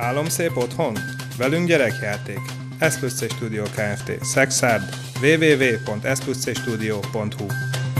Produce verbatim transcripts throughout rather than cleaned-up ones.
Álomszép otthon? Velünk gyerekjáték. S plusz C Studio Kft. Szexárd. w w w pont s plusz c studio pont hu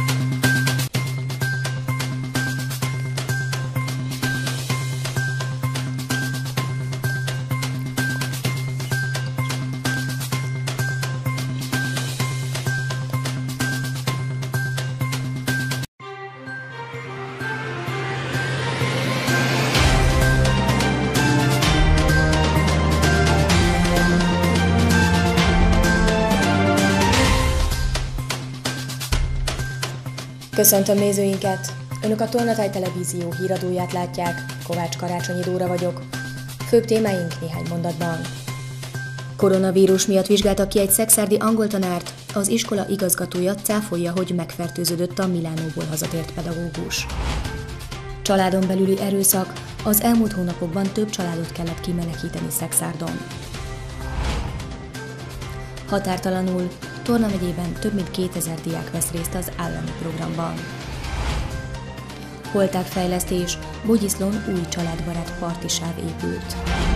Köszöntöm nézőinket! Önök a Tolnatáj Televízió híradóját látják, Kovács Karácsonyi Dóra vagyok. Főbb témáink néhány mondatban. Koronavírus miatt vizsgáltak ki egy szexárdi angoltanárt, az iskola igazgatója cáfolja, hogy megfertőződött a Milánóból hazatért pedagógus. Családon belüli erőszak, az elmúlt hónapokban több családot kellett kimenekíteni Szexárdon. Határtalanul, Torna megyében több mint kétezer diák vesz részt az állami programban. Holtágfejlesztés, Bogyiszlón új családbarát partisáv épült.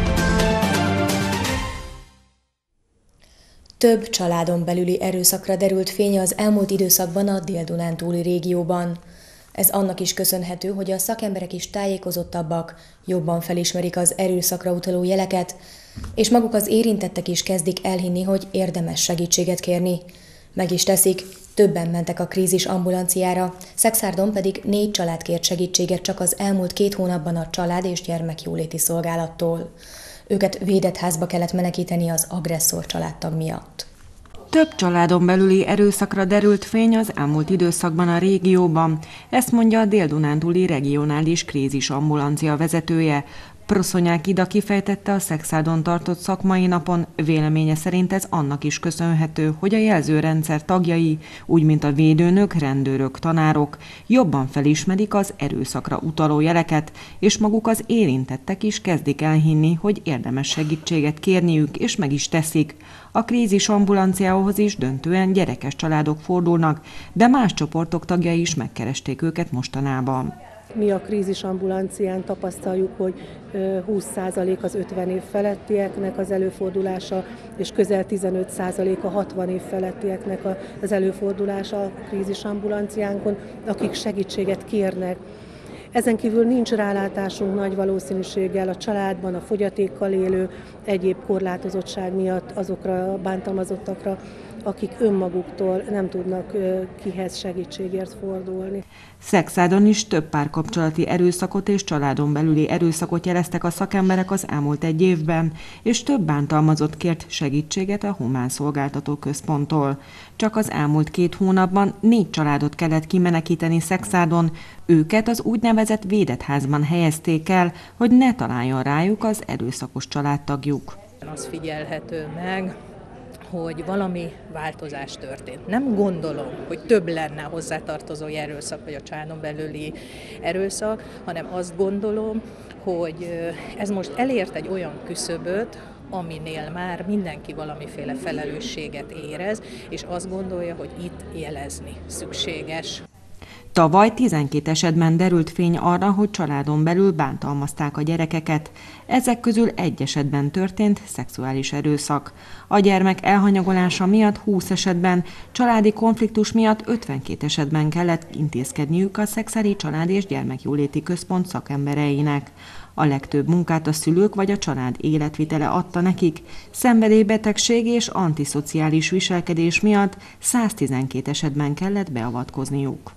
Több családon belüli erőszakra derült fény az elmúlt időszakban a Dél-Dunántúli régióban. Ez annak is köszönhető, hogy a szakemberek is tájékozottabbak, jobban felismerik az erőszakra utaló jeleket, és maguk az érintettek is kezdik elhinni, hogy érdemes segítséget kérni. Meg is teszik, többen mentek a krízis ambulanciára, Szexárdon pedig négy család kért segítséget csak az elmúlt két hónapban a Család- és Gyermekjóléti Szolgálattól. Őket védett házba kellett menekíteni az agresszor családtag miatt. Több családon belüli erőszakra derült fény az elmúlt időszakban a régióban, ezt mondja a Dél-Dunántúli regionális krízis ambulancia vezetője. Proszonyák Ida kifejtette a Szexárdon tartott szakmai napon, véleménye szerint ez annak is köszönhető, hogy a jelzőrendszer tagjai, úgy mint a védőnök, rendőrök, tanárok jobban felismerik az erőszakra utaló jeleket, és maguk az érintettek is kezdik elhinni, hogy érdemes segítséget kérniük, és meg is teszik. A krízis ambulanciához is döntően gyerekes családok fordulnak, de más csoportok tagjai is megkeresték őket mostanában. Mi a krízis ambulancián tapasztaljuk, hogy húsz százalék az ötven év felettieknek az előfordulása, és közel tizenöt százalék a hatvan év felettieknek az előfordulása a krízis ambulanciánkon, akik segítséget kérnek. Ezen kívül nincs rálátásunk nagy valószínűséggel a családban, a fogyatékkal élő, egyéb korlátozottság miatt azokra a bántalmazottakra, akik önmaguktól nem tudnak kihez segítségért fordulni. Szexárdon is több párkapcsolati erőszakot és családon belüli erőszakot jeleztek a szakemberek az elmúlt egy évben, és több bántalmazott kért segítséget a Humán Szolgáltató Központtól. Csak az elmúlt két hónapban négy családot kellett kimenekíteni Szexárdon, őket az úgynevezett védett házban helyezték el, hogy ne találjon rájuk az erőszakos családtagjuk. Az figyelhető meg, hogy valami változás történt. Nem gondolom, hogy több lenne a hozzátartozói erőszak, vagy a családon belüli erőszak, hanem azt gondolom, hogy ez most elért egy olyan küszöböt, aminél már mindenki valamiféle felelősséget érez, és azt gondolja, hogy itt jelezni szükséges. Tavaly tizenkét esetben derült fény arra, hogy családon belül bántalmazták a gyerekeket. Ezek közül egy esetben történt szexuális erőszak. A gyermek elhanyagolása miatt húsz esetben, családi konfliktus miatt ötvenkét esetben kellett intézkedniük a Szexádi Család- és Gyermekjóléti Központ szakembereinek. A legtöbb munkát a szülők vagy a család életvitele adta nekik. Szenvedélybetegség és antiszociális viselkedés miatt száztizenkét esetben kellett beavatkozniuk.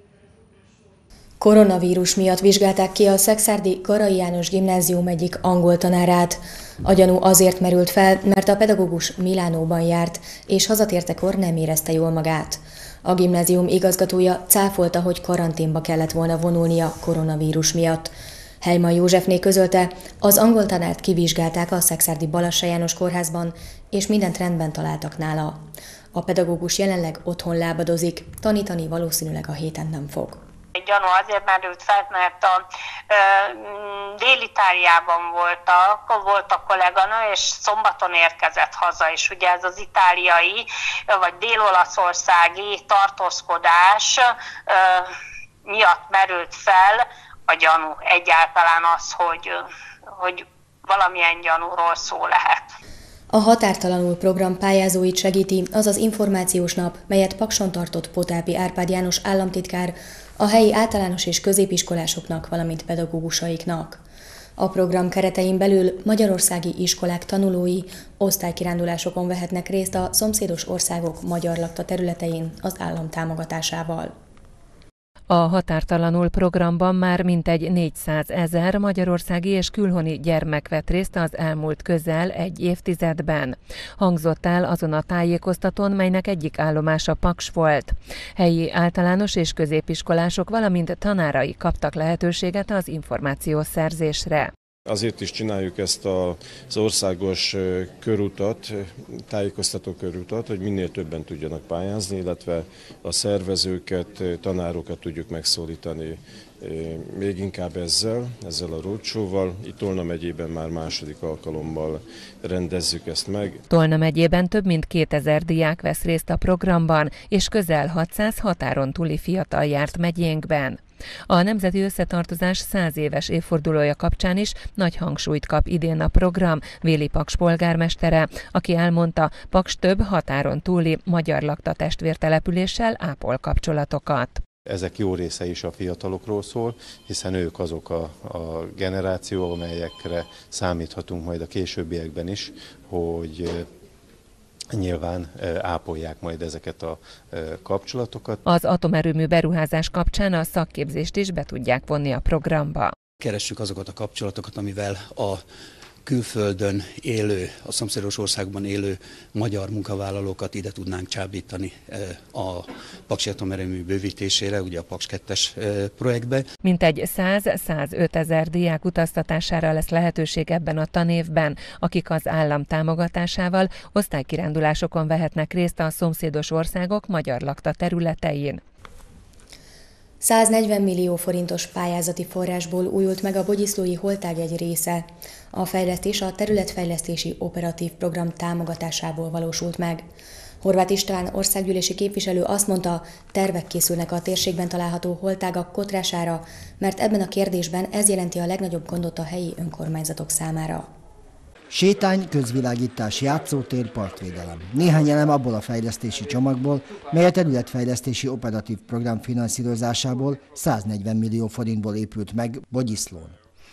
Koronavírus miatt vizsgálták ki a szexárdi Garai János Gimnázium egyik angol tanárát. A gyanú azért merült fel, mert a pedagógus Milánóban járt, és hazatértekor nem érezte jól magát. A gimnázium igazgatója cáfolta, hogy karanténba kellett volna vonulnia koronavírus miatt. Helyman Józsefné közölte, az angol tanárt kivizsgálták a szexárdi Balassa János kórházban, és mindent rendben találtak nála. A pedagógus jelenleg otthon lábadozik, tanítani valószínűleg a héten nem fog. Egy gyanú azért merült fel, mert a ö, Dél-Itáliában voltak, volt a kolléganő, és szombaton érkezett haza, és ugye ez az itáliai, vagy dél-olaszországi tartózkodás ö, miatt merült fel a gyanú. Egyáltalán az, hogy, hogy valamilyen gyanúról szó lehet. A Határtalanul program pályázóit segíti az az információs nap, melyet Pakson tartott Potápi Árpád János államtitkár a helyi általános és középiskolásoknak, valamint pedagógusaiknak. A program keretein belül magyarországi iskolák tanulói osztálykirándulásokon vehetnek részt a szomszédos országok magyar lakta területein az állam támogatásával. A Határtalanul programban már mintegy négyszázezer magyarországi és külhoni gyermek vett részt az elmúlt közel egy évtizedben. Hangzott el azon a tájékoztatón, melynek egyik állomása Paks volt. Helyi általános és középiskolások, valamint tanárai kaptak lehetőséget az információszerzésre. Azért is csináljuk ezt az országos körutat, tájékoztató körutat, hogy minél többen tudjanak pályázni, illetve a szervezőket, tanárokat tudjuk megszólítani még inkább ezzel, ezzel a roadshow-val. Itt Tolna megyében már második alkalommal rendezzük ezt meg. Tolna megyében több mint kétezer diák vesz részt a programban, és közel hatszáz határon túli fiatal járt megyénkben. A Nemzeti Összetartozás száz éves évfordulója kapcsán is nagy hangsúlyt kap idén a program, véli Paks polgármestere, aki elmondta, Paks több határon túli magyar lakta testvértelepüléssel ápol kapcsolatokat. Ezek jó része is a fiatalokról szól, hiszen ők azok a, a generáció, amelyekre számíthatunk majd a későbbiekben is, hogy nyilván ápolják majd ezeket a kapcsolatokat. Az atomerőmű beruházás kapcsán a szakképzést is be tudják vonni a programba. Keressük azokat a kapcsolatokat, amivel a külföldön élő, a szomszédos országban élő magyar munkavállalókat ide tudnánk csábítani a paksi atomerőmű bővítésére, ugye a Paks kettes projektbe. Mintegy száz-százöt ezer diák utaztatására lesz lehetőség ebben a tanévben, akik az állam támogatásával osztálykirándulásokon vehetnek részt a szomszédos országok magyar lakta területein. száznegyven millió forintos pályázati forrásból újult meg a Bogyiszlói holtág egy része. A fejlesztés a területfejlesztési operatív program támogatásából valósult meg. Horváth István országgyűlési képviselő azt mondta, tervek készülnek a térségben található holtágak kotrására, mert ebben a kérdésben ez jelenti a legnagyobb gondot a helyi önkormányzatok számára. Sétány, közvilágítás, játszótér, partvédelem. Néhány elem abból a fejlesztési csomagból, mely a területfejlesztési operatív program finanszírozásából száznegyven millió forintból épült meg Bogyiszlón.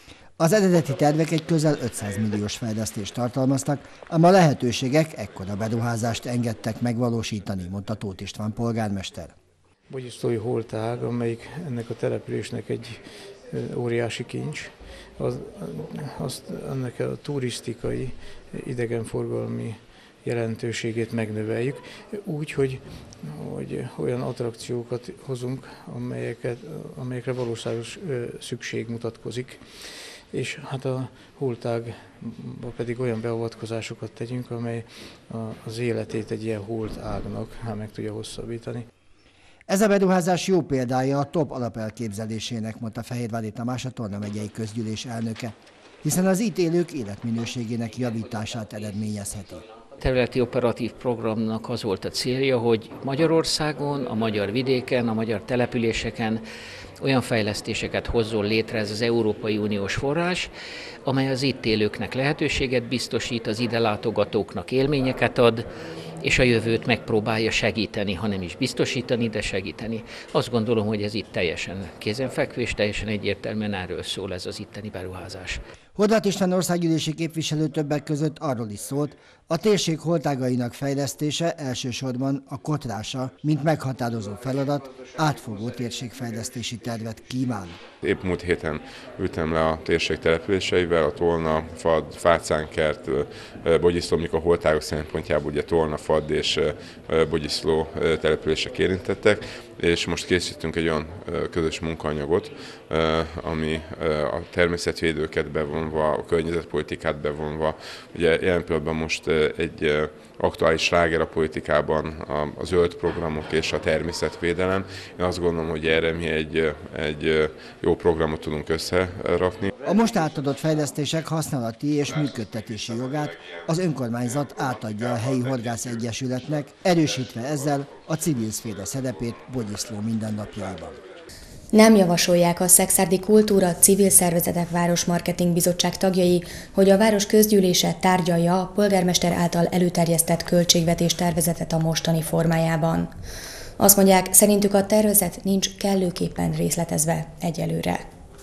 Az eredeti tervek egy közel ötszáz milliós fejlesztést tartalmaztak, ám a lehetőségek ekkora beruházást engedtek megvalósítani, mondta Tóth István polgármester. Bogyiszlói holtág, amelyik ennek a településnek egy óriási kincs, az, azt ennek a turisztikai, idegenforgalmi jelentőségét megnöveljük, úgy, hogy, hogy olyan attrakciókat hozunk, amelyeket, amelyekre valóságos szükség mutatkozik, és hát a holtágba pedig olyan beavatkozásokat tegyünk, amely az életét egy ilyen holtágnak meg tudja hosszabbítani. Ez a beruházás jó példája a top alapelképzelésének, mondta Fehérvári Tamás, a Tolna megyei közgyűlés elnöke, hiszen az itt élők életminőségének javítását eredményezheti. A területi operatív programnak az volt a célja, hogy Magyarországon, a magyar vidéken, a magyar településeken olyan fejlesztéseket hozzon létre ez az Európai Uniós forrás, amely az itt élőknek lehetőséget biztosít, az ide látogatóknak élményeket ad, és a jövőt megpróbálja segíteni, ha nem is biztosítani, de segíteni. Azt gondolom, hogy ez itt teljesen kézenfekvő, és teljesen egyértelműen erről szól ez az itteni beruházás. Horváth István országgyűlési képviselő többek között arról is szólt, a térség holtágainak fejlesztése elsősorban a kotrása, mint meghatározó feladat, átfogó térségfejlesztési tervet kíván. Épp múlt héten ültem le a térség településeivel, a Tolna, Fad, Fácánkert, Bogyiszló, a holtágok szempontjából ugye Tolna, Fad és Bogyiszló települések érintettek, és most készítünk egy olyan közös munkaanyagot, ami a természetvédőket bevonva, a környezetpolitikát bevonva, ugye jelen pillanatban most egy aktuális sláger a politikában a zöld programok és a természetvédelem. Én azt gondolom, hogy erre mi egy, egy jó programot tudunk összerakni. A most átadott fejlesztések használati és működtetési jogát az önkormányzat átadja a helyi horgász egyesületnek, erősítve ezzel a civil szféra szerepét Bogyiszló mindennapjaiban. Nem javasolják a Szekszárdi Kultúra Civil Szervezetek Városmarketing Bizottság tagjai, hogy a város közgyűlése tárgyalja a polgármester által előterjesztett költségvetés tervezetet a mostani formájában. Azt mondják, szerintük a tervezet nincs kellőképpen részletezve egyelőre.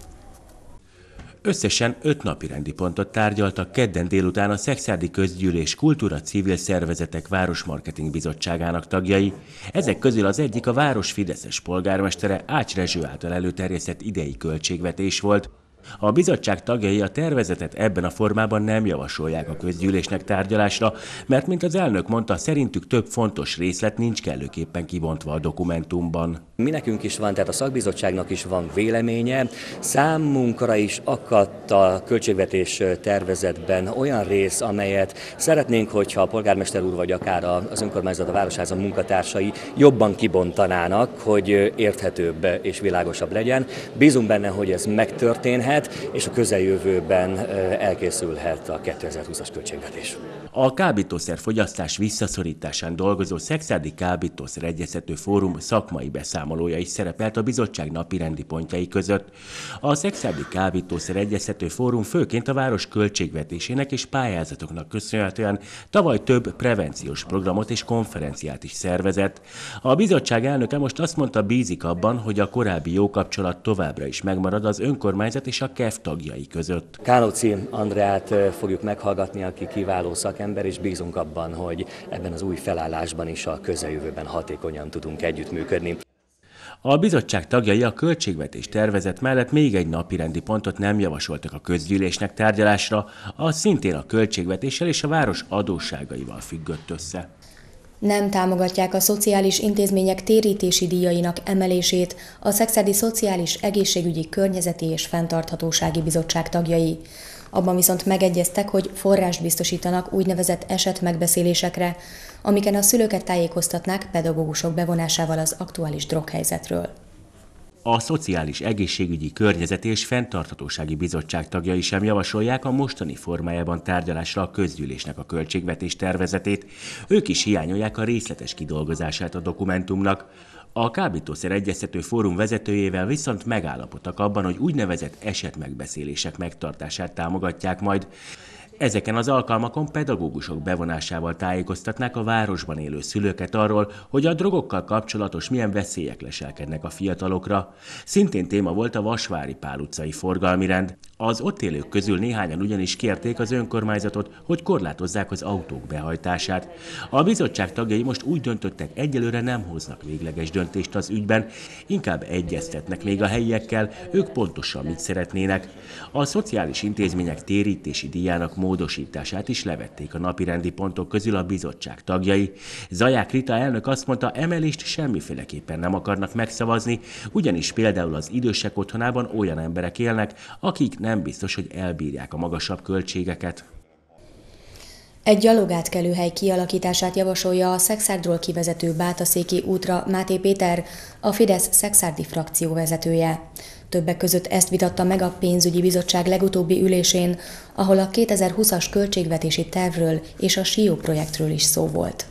Összesen öt napirendi pontot tárgyaltak kedden délután a Szekszárdi Közgyűlés Kultúra Civil Szervezetek Városmarketing Bizottságának tagjai. Ezek közül az egyik a város fideszes polgármestere Ács Rezső által előterjesztett idei költségvetés volt. A bizottság tagjai a tervezetet ebben a formában nem javasolják a közgyűlésnek tárgyalásra, mert mint az elnök mondta, szerintük több fontos részlet nincs kellőképpen kibontva a dokumentumban. Mi nekünk is van, tehát a szakbizottságnak is van véleménye. Számunkra is akadt a költségvetés tervezetben olyan rész, amelyet szeretnénk, hogyha a polgármester úr vagy akár az önkormányzat, a városháza munkatársai jobban kibontanának, hogy érthetőbb és világosabb legyen. Bízunk benne, hogy ez megtörténhet, és a közeljövőben elkészülhet a kétezer-húszas költségvetés. A kábítószerfogyasztás visszaszorításán dolgozó Szekszárdi Kábítószer Egyeztető Fórum szakmai beszámolója is szerepelt a bizottság napirendi pontjai között. A Szekszárdi Kábítószer Egyeztető Fórum főként a város költségvetésének és pályázatoknak köszönhetően tavaly több prevenciós programot és konferenciát is szervezett. A bizottság elnöke most azt mondta, bízik abban, hogy a korábbi jó kapcsolat továbbra is megmarad az önkormányzat és a ká e ef tagjai között. Kálóci Andreát fogjuk meghallgatni, aki kiváló szakember, és bízunk abban, hogy ebben az új felállásban is a közeljövőben hatékonyan tudunk együttműködni. A bizottság tagjai a költségvetés tervezet mellett még egy napirendi pontot nem javasoltak a közgyűlésnek tárgyalásra, az szintén a költségvetéssel és a város adósságaival függött össze. Nem támogatják a szociális intézmények térítési díjainak emelését a Szekszárdi Szociális Egészségügyi Környezeti és Fenntarthatósági Bizottság tagjai. Abban viszont megegyeztek, hogy forrást biztosítanak úgynevezett esetmegbeszélésekre, amiken a szülőket tájékoztatnák pedagógusok bevonásával az aktuális droghelyzetről. A Szociális Egészségügyi Környezeti és Fenntarthatósági Bizottság tagjai sem javasolják a mostani formájában tárgyalásra a közgyűlésnek a költségvetés tervezetét. Ők is hiányolják a részletes kidolgozását a dokumentumnak. A Kábítószer Egyeztető Fórum vezetőjével viszont megállapodtak abban, hogy úgynevezett esetmegbeszélések megtartását támogatják majd. Ezeken az alkalmakon pedagógusok bevonásával tájékoztatnák a városban élő szülőket arról, hogy a drogokkal kapcsolatos milyen veszélyek leselkednek a fiatalokra. Szintén téma volt a Vasvári Pál utcai forgalmi rend. Az ott élők közül néhányan ugyanis kérték az önkormányzatot, hogy korlátozzák az autók behajtását. A bizottság tagjai most úgy döntöttek, egyelőre nem hoznak végleges döntést az ügyben, inkább egyeztetnek még a helyiekkel, ők pontosan mit szeretnének. A szociális intézmények térítési díjának módosítását is levették a napirendi pontok közül a bizottság tagjai. Zaják Rita elnök azt mondta, emelést semmiféleképpen nem akarnak megszavazni, ugyanis például az idősek otthonában olyan emberek élnek, akik nem biztos, hogy elbírják a magasabb költségeket. Egy gyalogátkelőhely kialakítását javasolja a Szekszárdról kivezető Bátaszéki útra Máté Péter, a Fidesz szekszárdi frakció vezetője. Többek között ezt vitatta meg a pénzügyi bizottság legutóbbi ülésén, ahol a kétezer-húszas költségvetési tervről és a Sió projektről is szó volt.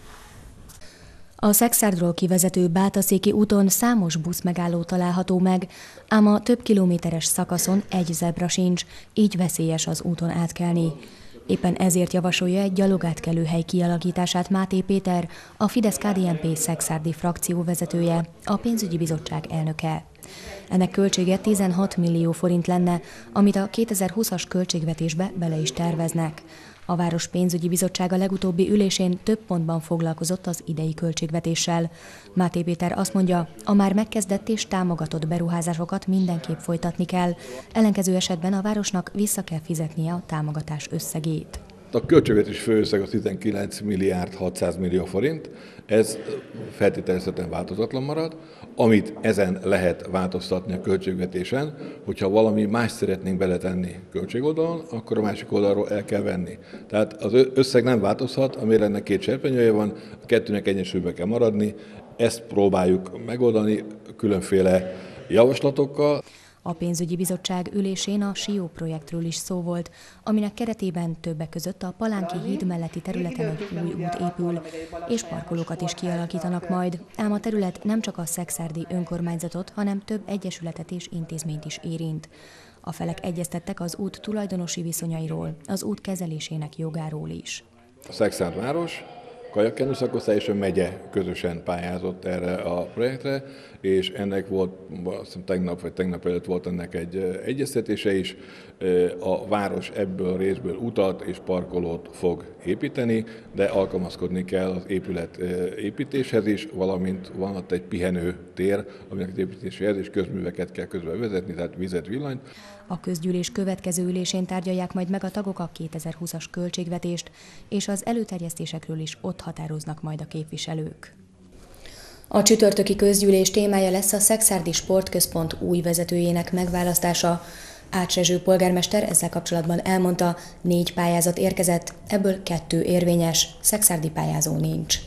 A Szekszárdról kivezető Bátaszéki úton számos buszmegálló található meg, ám a több kilométeres szakaszon egy zebra sincs, így veszélyes az úton átkelni. Éppen ezért javasolja egy gyalogátkelőhely kialakítását Máté Péter, a Fidesz-ká dé en pé szekszárdi frakció vezetője, a pénzügyi bizottság elnöke. Ennek költsége tizenhat millió forint lenne, amit a kétezer-húszas költségvetésbe bele is terveznek. A Város pénzügyi bizottsága legutóbbi ülésén több pontban foglalkozott az idei költségvetéssel. Máté Péter azt mondja, a már megkezdett és támogatott beruházásokat mindenképp folytatni kell, ellenkező esetben a városnak vissza kell fizetnie a támogatás összegét. A költségvetés főösszeg a tizenkilenc milliárd hatszáz millió forint, ez feltételezhetően változatlan marad. Amit ezen lehet változtatni a költségvetésen, hogyha valami más szeretnénk beletenni költségoldalon, akkor a másik oldalról el kell venni. Tehát az összeg nem változhat, amire ennek két serpenyője van, a kettőnek egyensúlyban kell maradni, ezt próbáljuk megoldani különféle javaslatokkal. A pénzügyi bizottság ülésén a Sió projektről is szó volt, aminek keretében többek között a Palánki híd melletti területen egy új út épül, és parkolókat is kialakítanak majd, ám a terület nem csak a szekszárdi önkormányzatot, hanem több egyesületet és intézményt is érint. A felek egyeztettek az út tulajdonosi viszonyairól, az út kezelésének jogáról is. A Szekszárd város, Kajakkenu szakosztály és a megye közösen pályázott erre a projektre, és ennek volt, azt hiszem tegnap vagy tegnap előtt volt ennek egy egyeztetése is. A város ebből a részből utat és parkolót fog építeni, de alkalmazkodni kell az épület építéshez is, valamint van ott egy pihenő tér, aminek az építéséhez és közműveket kell közben vezetni, tehát vizet, villanyt. A közgyűlés következő ülésén tárgyalják majd meg a tagok a kétezer-húszas költségvetést, és az előterjesztésekről is ott határoznak majd a képviselők. A csütörtöki közgyűlés témája lesz a Szekszárdi Sportközpont új vezetőjének megválasztása. Ács Rezső polgármester ezzel kapcsolatban elmondta, négy pályázat érkezett, ebből kettő érvényes, szekszárdi pályázó nincs.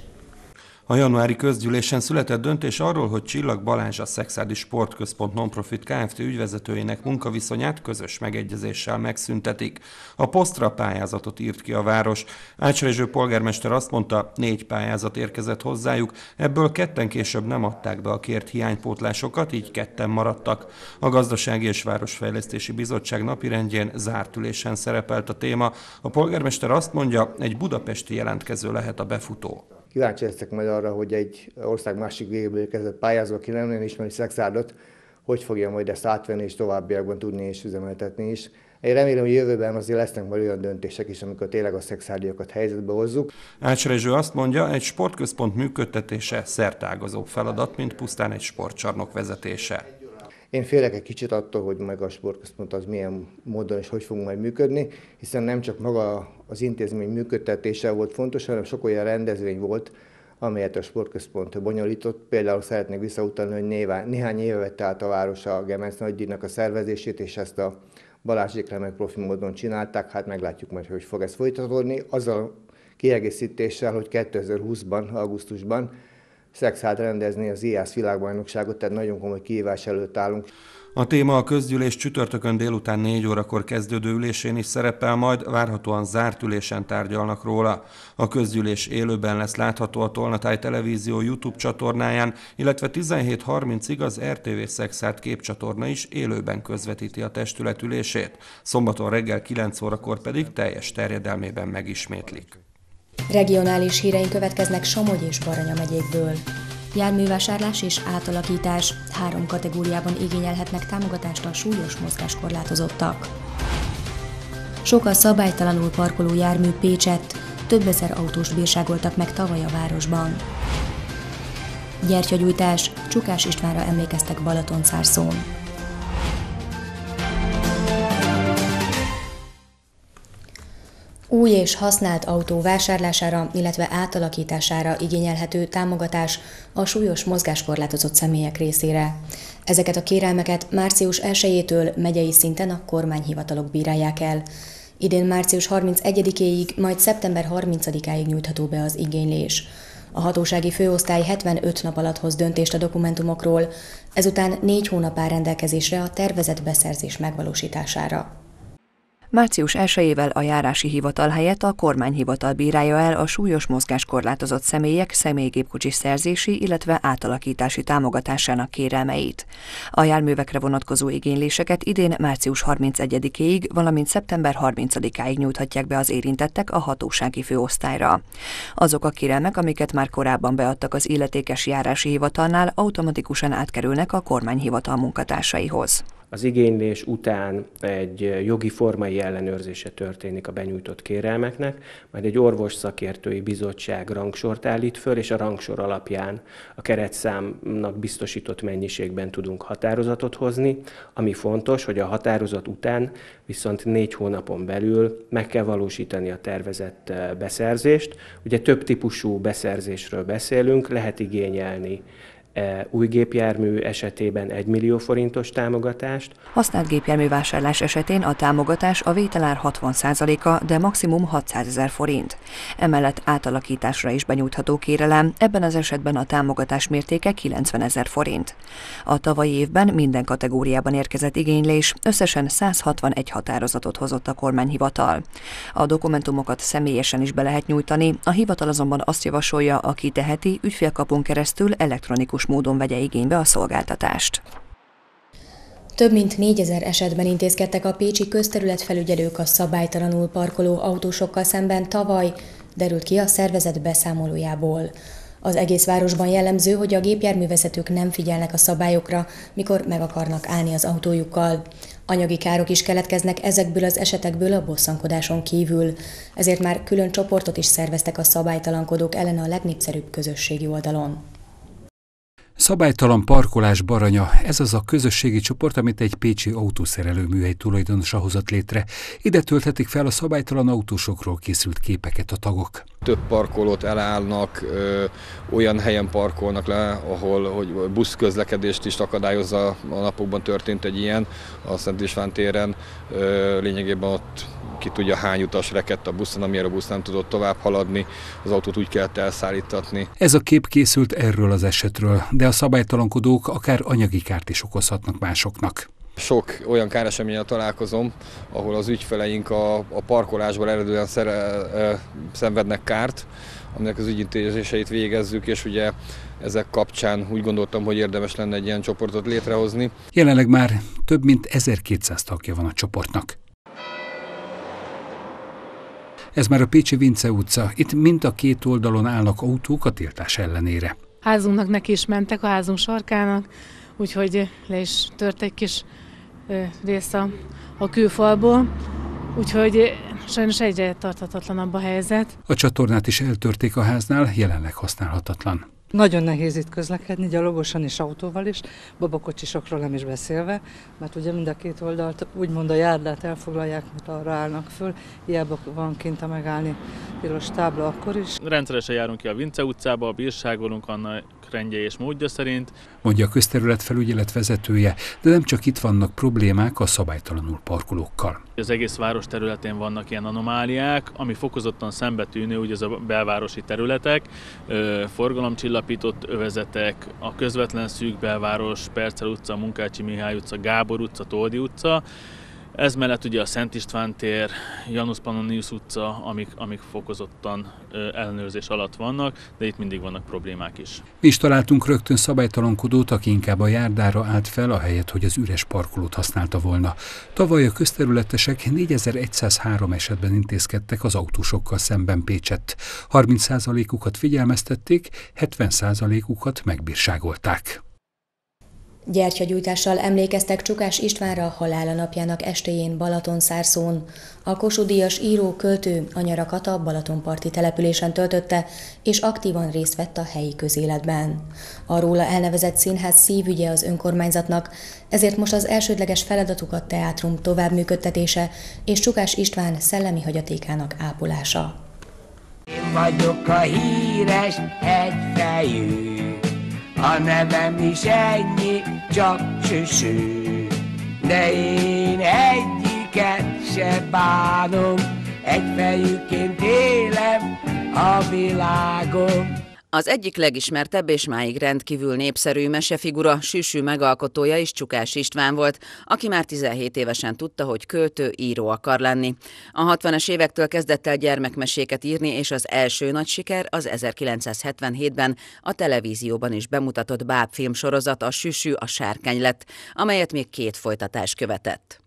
A januári közgyűlésen született döntés arról, hogy Csillag Balázs a Szekszárdi Sportközpont Nonprofit Kft. Ügyvezetőjének munkaviszonyát közös megegyezéssel megszüntetik. A posztra pályázatot írt ki a város. Ács Rezső polgármester azt mondta, négy pályázat érkezett hozzájuk, ebből ketten később nem adták be a kért hiánypótlásokat, így ketten maradtak. A Gazdasági és Városfejlesztési Bizottság napirendjén zárt ülésen szerepelt a téma. A polgármester azt mondja, egy budapesti jelentkező lehet a befutó. Kíváncsi leszek majd arra, hogy egy ország másik végéből érkezett pályázó, aki nem nagyon ismeri Szekszárdot, hogy fogja majd ezt átvenni és továbbiakban tudni és üzemeltetni is. Én remélem, hogy jövőben azért lesznek majd olyan döntések is, amikor tényleg a szekszárdiakat helyzetbe hozzuk. Ács Rezső azt mondja, egy sportközpont működtetése szerteágazóbb feladat, mint pusztán egy sportcsarnok vezetése. Én félek egy kicsit attól, hogy meg a sportközpont az milyen módon és hogy fog majd működni, hiszen nem csak maga az intézmény működtetése volt fontos, hanem sok olyan rendezvény volt, amelyet a sportközpont bonyolított. Például szeretnék visszautalni, hogy névá, néhány éve vette át a város a Gemenc Nagydíjnak a szervezését, és ezt a Balázsék remek profi módon csinálták, hát meglátjuk majd, hogy fog ez folytatódni. Azzal kiegészítéssel, hogy kétezer-húszban, augusztusban Szekszárd rendezni az i á es világbajnokságot, tehát nagyon komoly kihívás előtt állunk. A téma a közgyűlés csütörtökön délután négy órakor kezdődő ülésén is szerepel, majd várhatóan zárt ülésen tárgyalnak róla. A közgyűlés élőben lesz látható a Tolnatáj Televízió YouTube csatornáján, illetve tizenhét harmincig az er té vé Szekszárd képcsatorna is élőben közvetíti a testület ülését. Szombaton reggel kilenc órakor pedig teljes terjedelmében megismétlik. Regionális híreink következnek Somogy és Baranya megyékből. Járművásárlás és átalakítás, három kategóriában igényelhetnek támogatást a súlyos mozgáskorlátozottak. Sok a szabálytalanul parkoló jármű Pécsett, több ezer autóst bírságoltak meg tavaly a városban. Gyertyagyújtás, Csukás Istvánra emlékeztek Balatonszárszón. Új és használt autó vásárlására, illetve átalakítására igényelhető támogatás a súlyos mozgáskorlátozott személyek részére. Ezeket a kérelmeket március elsejétől megyei szinten a kormányhivatalok bírálják el. Idén március harmincegyedikéig, majd szeptember harmincadikáig nyújtható be az igénylés. A hatósági főosztály hetvenöt nap alatt hoz döntést a dokumentumokról, ezután négy hónap áll rendelkezésre a tervezett beszerzés megvalósítására. Március elsejével a járási hivatal helyett a kormányhivatal bírálja el a súlyos mozgáskorlátozott személyek személygépkocsi szerzési, illetve átalakítási támogatásának kérelmeit. A járművekre vonatkozó igényléseket idén március harmincegyedikéig, valamint szeptember harmincadikáig nyújthatják be az érintettek a hatósági főosztályra. Azok a kérelmek, amiket már korábban beadtak az illetékes járási hivatalnál, automatikusan átkerülnek a kormányhivatal munkatársaihoz. Az igénylés után egy jogi formai ellenőrzése történik a benyújtott kérelmeknek, majd egy orvos szakértői bizottság rangsort állít föl, és a rangsor alapján a keretszámnak biztosított mennyiségben tudunk határozatot hozni. Ami fontos, hogy a határozat után viszont négy hónapon belül meg kell valósítani a tervezett beszerzést. Ugye több típusú beszerzésről beszélünk, lehet igényelni új gépjármű esetében egy millió forintos támogatást. Használt gépjármű vásárlás esetén a támogatás a vételár hatvan százaléka, de maximum hatszázezer forint. Emellett átalakításra is benyújtható kérelem, ebben az esetben a támogatás mértéke kilencvenezer forint. A tavalyi évben minden kategóriában érkezett igénylés, összesen száz hatvanegy határozatot hozott a kormányhivatal. A dokumentumokat személyesen is be lehet nyújtani, a hivatal azonban azt javasolja, aki teheti, ügyfélkapun keresztül elektronikus módon vegye igénybe a szolgáltatást. Több mint négyezer esetben intézkedtek a pécsi közterületfelügyelők a szabálytalanul parkoló autósokkal szemben tavaly, derült ki a szervezet beszámolójából. Az egész városban jellemző, hogy a gépjárművezetők nem figyelnek a szabályokra, mikor meg akarnak állni az autójukkal. Anyagi károk is keletkeznek ezekből az esetekből a bosszankodáson kívül, ezért már külön csoportot is szerveztek a szabálytalankodók ellen a legnépszerűbb közösségi oldalon. Szabálytalan parkolás baranya, ez az a közösségi csoport, amit egy pécsi autószerelőműhely tulajdonosa hozott létre. Ide tölthetik fel a szabálytalan autósokról készült képeket a tagok. Több parkolót elállnak, ö, olyan helyen parkolnak le, ahol hogy buszközlekedést is akadályozza. A napokban történt egy ilyen, a Szent István téren. Ö, lényegében ott ki tudja hány utas rekedt a buszon, amire a busz nem tudott tovább haladni, az autót úgy kellett elszállítatni. Ez a kép készült erről az esetről, de a szabálytalankodók akár anyagi kárt is okozhatnak másoknak. Sok olyan káreseménnyel találkozom, ahol az ügyfeleink a, a parkolásból eredően szere, e, szenvednek kárt, aminek az ügyintézéseit végezzük, és ugye ezek kapcsán úgy gondoltam, hogy érdemes lenne egy ilyen csoportot létrehozni. Jelenleg már több mint ezerkétszáz tagja van a csoportnak. Ez már a Pécsi Vince utca, itt mind a két oldalon állnak autók a tiltás ellenére. Házunknak neki is mentek, a házunk sarkának, úgyhogy le is tört egy kis ö, rész a, a külfalból, úgyhogy sajnos egyre tarthatatlanabb a helyzet. A csatornát is eltörték a háznál, jelenleg használhatatlan. Nagyon nehéz itt közlekedni, gyalogosan és autóval is, babakocsisokról nem is beszélve, mert ugye mind a két oldalt úgymond a járdát elfoglalják, mert arra állnak föl, hiába van kint a megállni tilos tábla akkor is. Rendszeresen járunk ki a Vince utcába, bírságolunk annak rendje és módja szerint. Mondja a közterületfelügyelet vezetője, de nem csak itt vannak problémák a szabálytalanul parkolókkal. Az egész város területén vannak ilyen anomáliák, ami fokozottan szembetűnő, ugye ez a belvárosi területek, forgalomcsillapított övezetek, a közvetlen szűk belváros, Percel utca, Munkácsi Mihály utca, Gábor utca, Toldi utca. Ez mellett ugye a Szent István tér, Janus Pannonius utca, amik, amik fokozottan ellenőrzés alatt vannak, de itt mindig vannak problémák is. Mi is találtunk rögtön szabálytalankodót, aki inkább a járdára állt fel, ahelyett, hogy az üres parkolót használta volna. Tavaly a közterületesek négyezer-száz-három esetben intézkedtek az autósokkal szemben Pécsett. harminc százalékukat figyelmeztették, hetven százalékukat megbírságolták. Gyertyagyújtással emlékeztek Csukás Istvánra halála napjának estéjén Balatonszárszón. A Kossuth-díjas író, költő a nyarakat a balatonparti településen töltötte, és aktívan részt vett a helyi közéletben. A róla elnevezett színház szívügye az önkormányzatnak, ezért most az elsődleges feladatuk a teátrum továbbműködtetése és Csukás István szellemi hagyatékának ápolása. Én vagyok a híres egyfejű, a nevem is ennyi, csak Süsű. De én egyiket se bánom, egyfejűként élem a világon. Az egyik legismertebb és máig rendkívül népszerű mesefigura, Süsű megalkotója is Csukás István volt, aki már tizenhét évesen tudta, hogy költő, író akar lenni. A hatvanas évektől kezdett el gyermekmeséket írni, és az első nagy siker az ezerkilencszázhetvenhétben a televízióban is bemutatott bábfilmsorozat, a Süsű a sárkány lett, amelyet még két folytatás követett.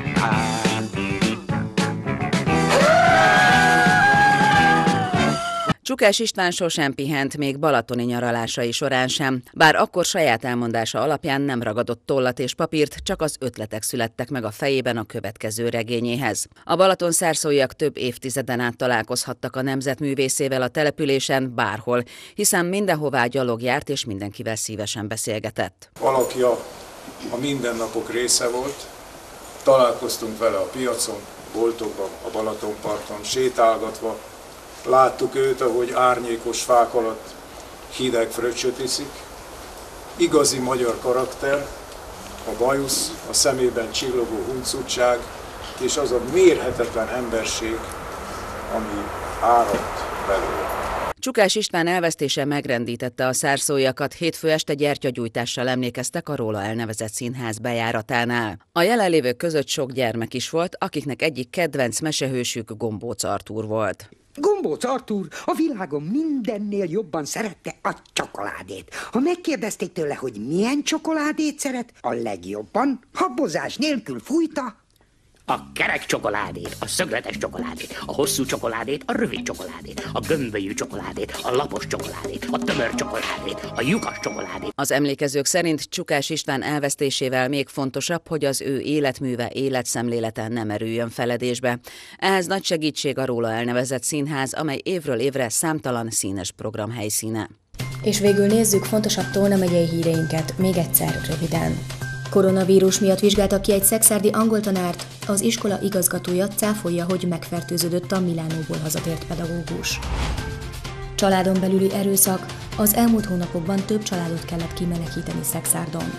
Csukás István sosem pihent, még balatoni nyaralásai során sem, bár akkor saját elmondása alapján nem ragadott tollat és papírt, csak az ötletek születtek meg a fejében a következő regényéhez. A balatonszárszóiak több évtizeden át találkozhattak a nemzetművészével a településen, bárhol, hiszen mindenhová gyalog járt és mindenkivel szívesen beszélgetett. Valaki a, a mindennapok része volt, találkoztunk vele a piacon, boltokban, a Balatonparton, sétálgatva. Láttuk őt, ahogy árnyékos fák alatt hideg fröccsöt iszik, igazi magyar karakter, a bajusz, a szemében csillogó huncutság, és az a mérhetetlen emberség, ami áradt belőle. Csukás István elvesztése megrendítette a szárszóiakat, hétfő este gyertyagyújtással emlékeztek a róla elnevezett színház bejáratánál. A jelenlévők között sok gyermek is volt, akiknek egyik kedvenc mesehősük Gombóc Artúr volt. Gombóc Artúr a világon mindennél jobban szerette a csokoládét. Ha megkérdezték tőle, hogy milyen csokoládét szeret, a legjobban habozás nélkül fújta. A kerek csokoládét, a szögletes csokoládét, a hosszú csokoládét, a rövid csokoládét, a gömbölyű csokoládét, a lapos csokoládét, a tömör csokoládét, a lyukas csokoládét. Az emlékezők szerint Csukás István elvesztésével még fontosabb, hogy az ő életműve, életszemlélete nem erüljön feledésbe. Ehhez nagy segítség a róla elnevezett színház, amely évről évre számtalan színes program helyszíne. És végül nézzük fontosabb Tolna megyei híreinket még egyszer röviden. Koronavírus miatt vizsgáltak ki egy szekszárdi angol tanárt, az iskola igazgatója cáfolja, hogy megfertőződött a Milánóból hazatért pedagógus. Családon belüli erőszak, az elmúlt hónapokban több családot kellett kimenekíteni Szekszárdon.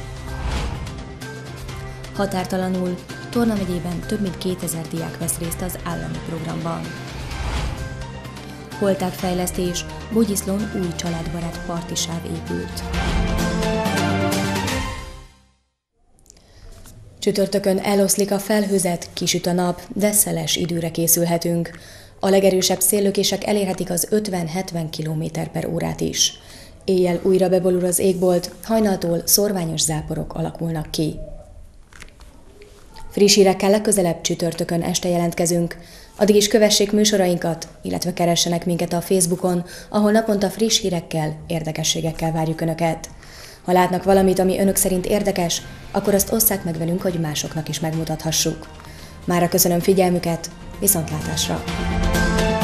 Határtalanul, Tolna megyében több mint kétezer diák vesz részt az állami programban. Holtágfejlesztés, Bogyiszlón új családbarát partisáv épült. Csütörtökön eloszlik a felhőzet, kisüt a nap, de szeles időre készülhetünk. A legerősebb széllökések elérhetik az ötven-hetven kilométer per órát is. Éjjel újra beborul az égbolt, hajnaltól szorványos záporok alakulnak ki. Friss hírekkel legközelebb csütörtökön este jelentkezünk. Addig is kövessék műsorainkat, illetve keressenek minket a Facebookon, ahol naponta friss hírekkel, érdekességekkel várjuk Önöket. Ha látnak valamit, ami Önök szerint érdekes, akkor azt osszák meg velünk, hogy másoknak is megmutathassuk. Mára köszönöm figyelmüket, viszontlátásra!